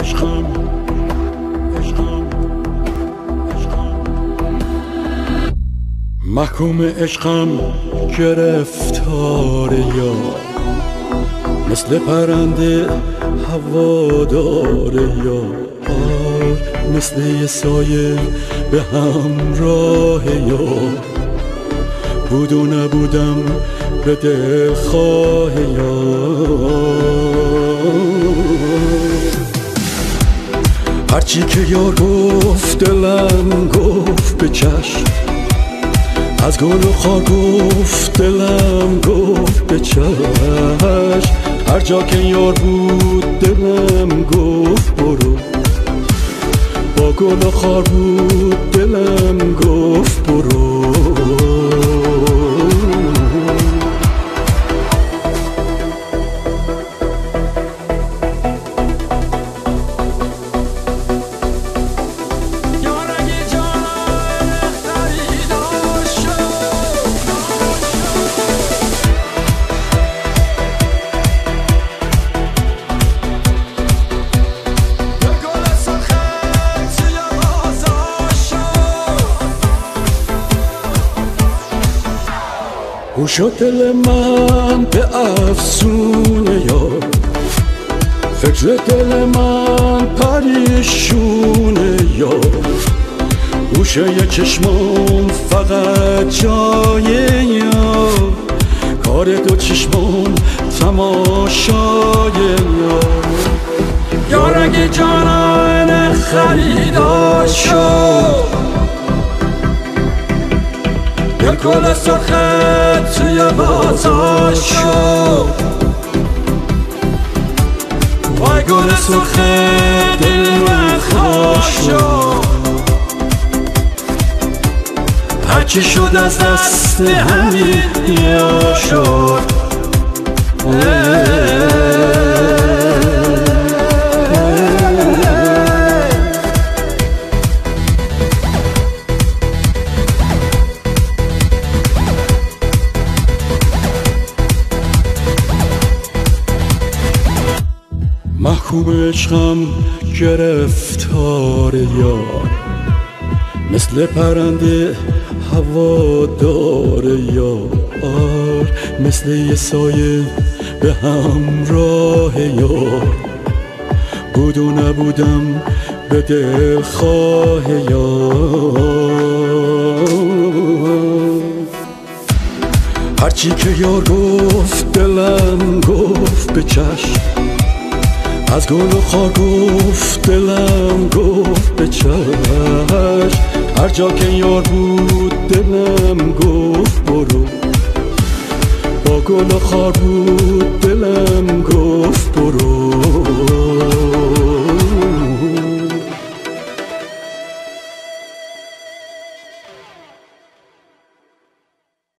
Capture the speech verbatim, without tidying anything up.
عشقم عشقم عشقم محکوم عشقم گرفتار یار، مثل پرنده هوادار یار، مثل یه سایه به همراه یار، بود و نبودم به دلخواه یار. هرچی که یار گفت دلم گفت به چشم، از گل و خار گفت دلم گفت به چشم، هر جا که یار بود دلم گفت برو، با گل و خار بود دلم گفت برو. او شد دل من به افسونه یار، فکر دل من پریشونه یار، گوشه چشمام فقط جای یار، کار دو چشمام تماشای یار. یار اگه جانان خریدار شد، دل کل سرخت توی بازار شد، وای گل سرخت دل من خوش شد، هرچی شد از دست همین یا شد. محکوم عشقم گرفتار یار، مثل پرنده هوادار یار، مثل یه سایه به همراه یار، بود و نبودم به دلخواه یار. هرچی که یار گفت دلم گفت به چشم، از گل و خار گفت دلم گفت به چشم، هر جا که یار بود دلم گفت برو، با گل و خار بود دلم گفت برو.